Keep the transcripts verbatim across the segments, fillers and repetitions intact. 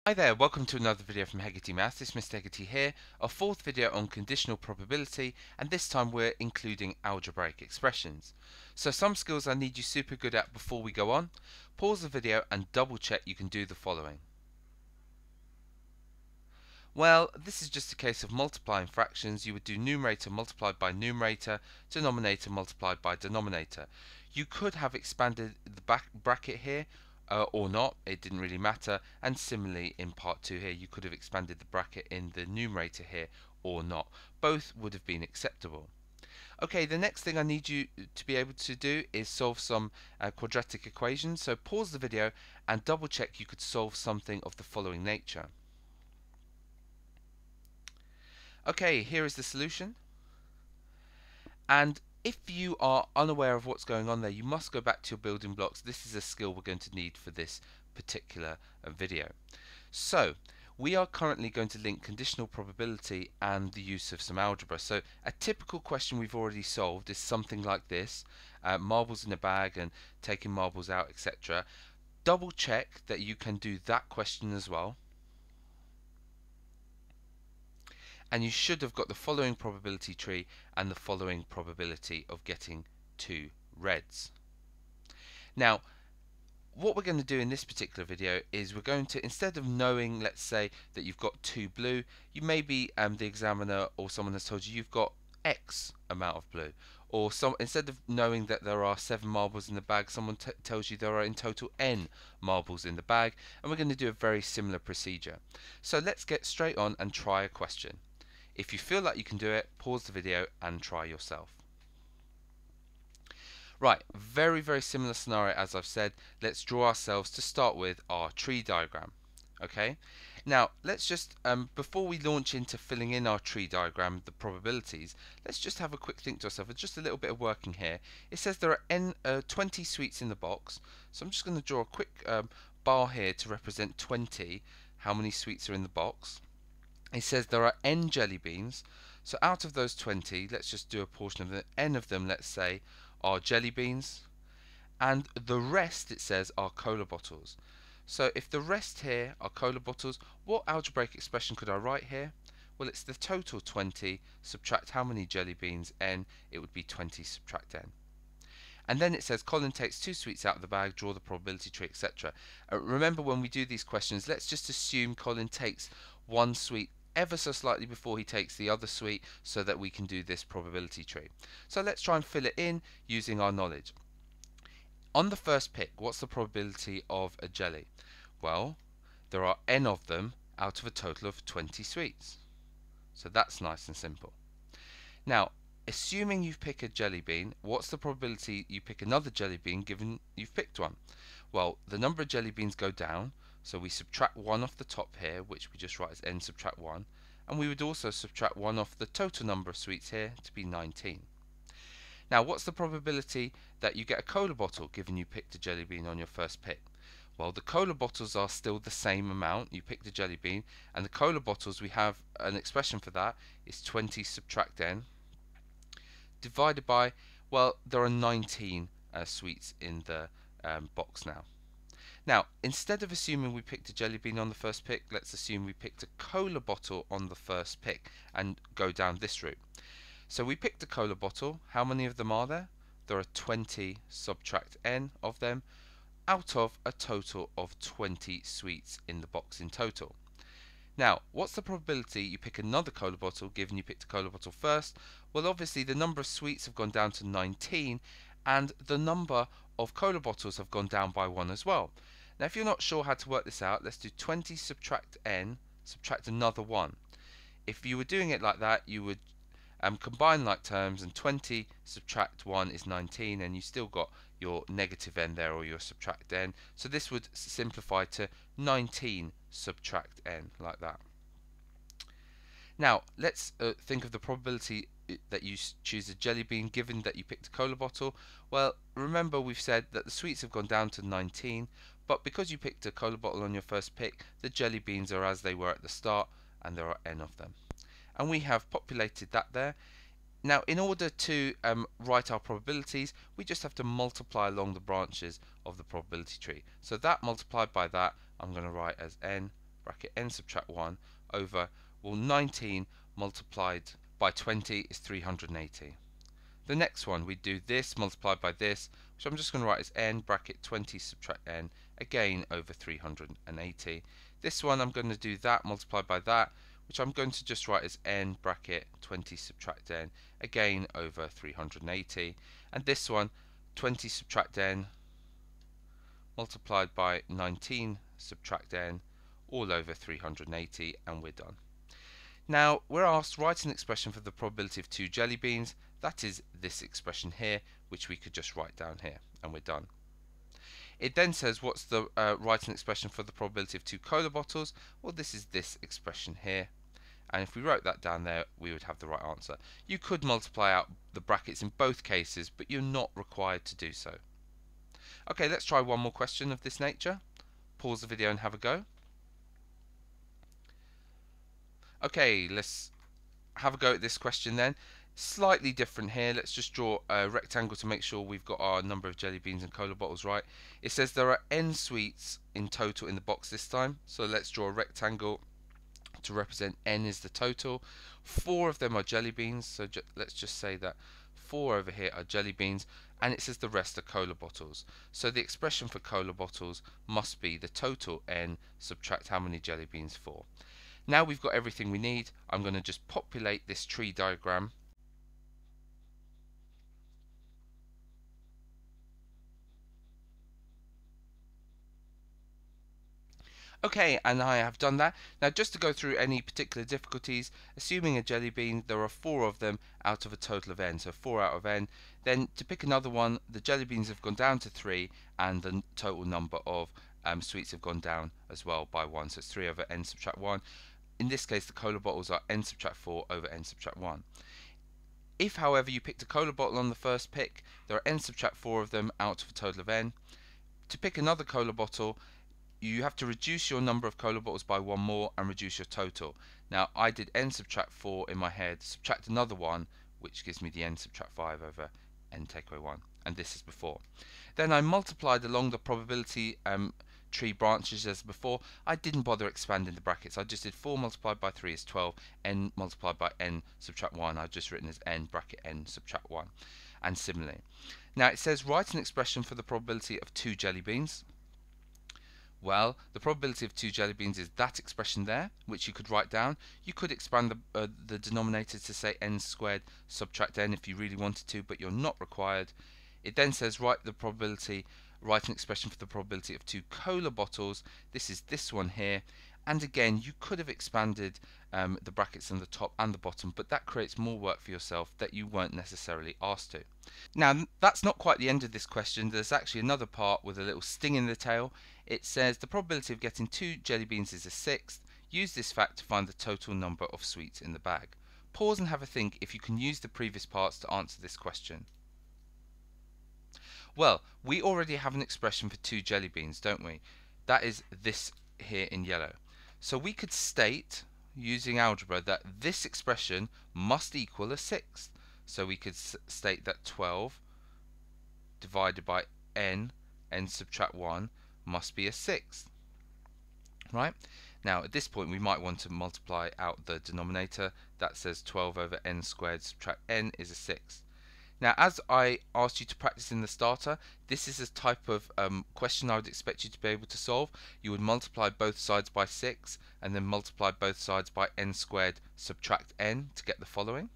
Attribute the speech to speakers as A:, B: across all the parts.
A: Hi there, welcome to another video from Hegarty Maths. It's Mister Hegarty here, a fourth video on conditional probability, and this time we're including algebraic expressions. So some skills I need you super good at before we go on. Pause the video and double check you can do the following. Well, this is just a case of multiplying fractions. You would do numerator multiplied by numerator, denominator multiplied by denominator. You could have expanded the back bracket here, Uh, or not, it didn't really matter, and similarly in part two here you could have expanded the bracket in the numerator here or not. Both would have been acceptable. Okay, the next thing I need you to be able to do is solve some uh, quadratic equations, so pause the video and double check you could solve something of the following nature. Okay, here is the solution, and if you are unaware of what's going on there, you must go back to your building blocks. This is a skill we're going to need for this particular uh, video. So we are currently going to link conditional probability and the use of some algebra. So a typical question we've already solved is something like this: uh, marbles in a bag and taking marbles out, et cetera. Double check that you can do that question as well. And you should have got the following probability tree and the following probability of getting two reds. Now, what we're going to do in this particular video is we're going to, instead of knowing, let's say, that you've got two blue, you maybe um, the examiner or someone has told you you've got X amount of blue, or some, instead of knowing that there are seven marbles in the bag, someone t tells you there are in total N marbles in the bag, and we're going to do a very similar procedure. So let's get straight on and try a question. If you feel like you can do it, pause the video and try yourself. Right, very very similar scenario as I've said. Let's draw ourselves, to start with, our tree diagram. Okay, now let's just um, before we launch into filling in our tree diagram, the probabilities, let's just have a quick think to ourselves, just a little bit of working here. It says there are n uh, twenty sweets in the box, so I'm just going to draw a quick um, bar here to represent twenty, how many sweets are in the box. It says there are n jelly beans, so out of those twenty, let's just do a portion of them, n of them, let's say, are jelly beans, and the rest, it says, are cola bottles. So if the rest here are cola bottles, what algebraic expression could I write here? Well, it's the total twenty, subtract how many jelly beans, n, it would be twenty subtract n. And then it says Colin takes two sweets out of the bag, draw the probability tree, et cetera. Uh, remember, when we do these questions, let's just assume Colin takes one sweet ever so slightly before he takes the other sweet, so that we can do this probability tree. So let's try and fill it in using our knowledge. On the first pick, what's the probability of a jelly? Well, there are n of them out of a total of twenty sweets. So that's nice and simple. Now, assuming you pick a jelly bean, what's the probability you pick another jelly bean given you've picked one? Well, the number of jelly beans go down, so we subtract one off the top here, which we just write as n subtract one, and we would also subtract one off the total number of sweets here to be nineteen. Now, what's the probability that you get a cola bottle given you picked a jelly bean on your first pick? Well, the cola bottles are still the same amount. You picked a jelly bean, and the cola bottles, we have an expression for that, is twenty subtract n, divided by, well, there are nineteen uh, sweets in the um, box now. Now, instead of assuming we picked a jelly bean on the first pick, let's assume we picked a cola bottle on the first pick and go down this route. So we picked a cola bottle. How many of them are there? There are twenty subtract n of them out of a total of twenty sweets in the box in total. Now, what's the probability you pick another cola bottle given you picked a cola bottle first? Well, obviously the number of sweets have gone down to nineteen, and the number of cola bottles have gone down by one as well. Now, if you're not sure how to work this out, let's do twenty subtract n, subtract another one. If you were doing it like that, you would um, combine like terms, and twenty subtract one is nineteen, and you still got your negative n there, or your subtract n. So this would simplify to nineteen subtract n, like that. Now, let's uh, think of the probability that you choose a jelly bean given that you picked a cola bottle. Well, remember we've said that the sweets have gone down to nineteen, but because you picked a cola bottle on your first pick, the jelly beans are as they were at the start, and there are n of them. And we have populated that there. Now, in order to um, write our probabilities, we just have to multiply along the branches of the probability tree. So that multiplied by that, I'm going to write as n bracket n subtract one over, well, nineteen multiplied by twenty is three hundred eighty. The next one, we do this multiplied by this, which I'm just going to write as n bracket twenty subtract n, again over three hundred eighty. This one I'm going to do that multiplied by that, which I'm going to just write as n bracket twenty subtract n, again over three hundred eighty. And this one, twenty subtract n multiplied by nineteen subtract n, all over three hundred eighty, and we're done. Now we're asked write an expression for the probability of two jelly beans. That is this expression here, which we could just write down here, and we're done. It then says what's the uh, write an expression for the probability of two cola bottles. Well, this is this expression here, and if we wrote that down there, we would have the right answer. You could multiply out the brackets in both cases, but you're not required to do so. Okay, let's try one more question of this nature. Pause the video and have a go. Okay, let's have a go at this question then. Slightly different here. Let's just draw a rectangle to make sure we've got our number of jelly beans and cola bottles right. It says there are n sweets in total in the box this time, so let's draw a rectangle to represent n is the total. Four of them are jelly beans, so ju let's just say that four over here are jelly beans, and it says the rest are cola bottles. So the expression for cola bottles must be the total n subtract how many jelly beans for. Now we've got everything we need. I'm going to just populate this tree diagram. Okay, and I have done that. Now just to go through any particular difficulties, assuming a jelly bean, there are four of them out of a total of n, so four out of n. Then to pick another one, the jelly beans have gone down to three, and the total number of um, sweets have gone down as well by one, so it's three over n subtract one. In this case, the cola bottles are n subtract four over n subtract one. If, however, you picked a cola bottle on the first pick, there are n subtract four of them out of a total of n. To pick another cola bottle, you have to reduce your number of cola bottles by one more and reduce your total. Now I did n subtract four in my head, subtract another one, which gives me the n subtract five over n take away one, and this is before. Then I multiplied along the probability um, tree branches as before. I didn't bother expanding the brackets. I just did four multiplied by three is twelve, n multiplied by n subtract one I've just written as n bracket n subtract one, and similarly. Now it says write an expression for the probability of two jelly beans. Well, the probability of two jelly beans is that expression there, which you could write down. You could expand the, uh, the denominator to say n squared subtract n if you really wanted to, but you're not required. It then says write the probability, write an expression for the probability of two cola bottles. This is this one here, and again you could have expanded um, the brackets on the top and the bottom, but that creates more work for yourself that you weren't necessarily asked to. Now that's not quite the end of this question. There's actually another part with a little sting in the tail. It says the probability of getting two jelly beans is a sixth. Use this fact to find the total number of sweets in the bag. Pause and have a think if you can use the previous parts to answer this question. Well, we already have an expression for two jelly beans, don't we? That is this here in yellow. So we could state, using algebra, that this expression must equal a sixth. So we could state that twelve divided by n, n subtract one, must be a sixth. Right? Now at this point we might want to multiply out the denominator. That says twelve over n squared subtract n is a sixth. Now, as I asked you to practice in the starter, this is a type of um, question I would expect you to be able to solve. You would multiply both sides by six and then multiply both sides by n squared subtract n to get the following.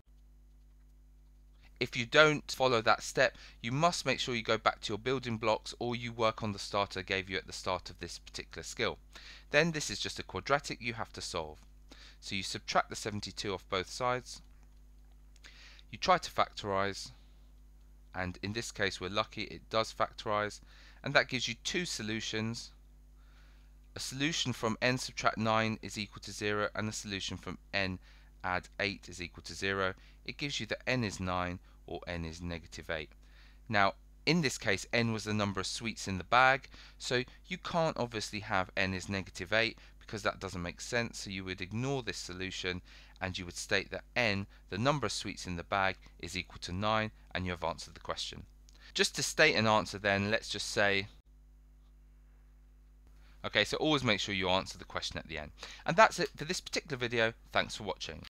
A: If you don't follow that step, you must make sure you go back to your building blocks or you work on the starter I gave you at the start of this particular skill. Then this is just a quadratic you have to solve. So you subtract the seventy-two off both sides. You try to factorize. And in this case we're lucky, it does factorize, and that gives you two solutions. A solution from n subtract nine is equal to zero, and a solution from n add eight is equal to zero. It gives you that n is nine or n is negative eight. Now in this case n was the number of sweets in the bag, so you can't obviously have n is negative eight because that doesn't make sense, so you would ignore this solution and you would state that n, the number of sweets in the bag, is equal to nine, and you have answered the question. Just to state an answer then, let's just say, Okay, so always make sure you answer the question at the end. And that's it for this particular video. Thanks for watching.